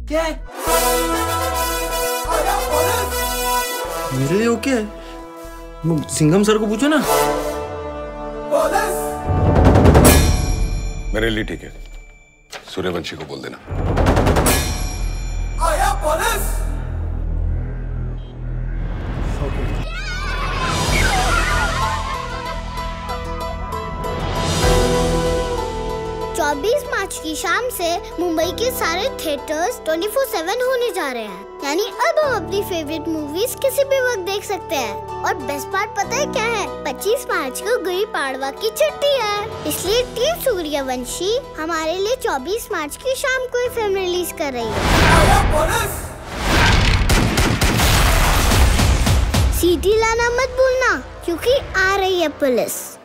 क्या है? मेरे लिए ओके है। सिंघम सर को पूछो ना। मेरे लिए ठीक है। सूर्यवंशी को बोल देना। आया पुलिस। 24 मार्च की शाम से मुंबई के सारे थिएटर्स 24/7 होने जा रहे हैं। यानी अब हम अपनी फेवरेट मूवीज किसी भी वक्त देख सकते हैं। और बेस्ट पार्ट पता है क्या है? 25 मार्च को गुड़ी पाड़वा की छुट्टी है, इसलिए टीम सूर्यवंशी हमारे लिए 24 मार्च की शाम को ही फिल्म रिलीज कर रही है। सीटी लाना मत भूलना, क्योंकि आ रही है पुलिस।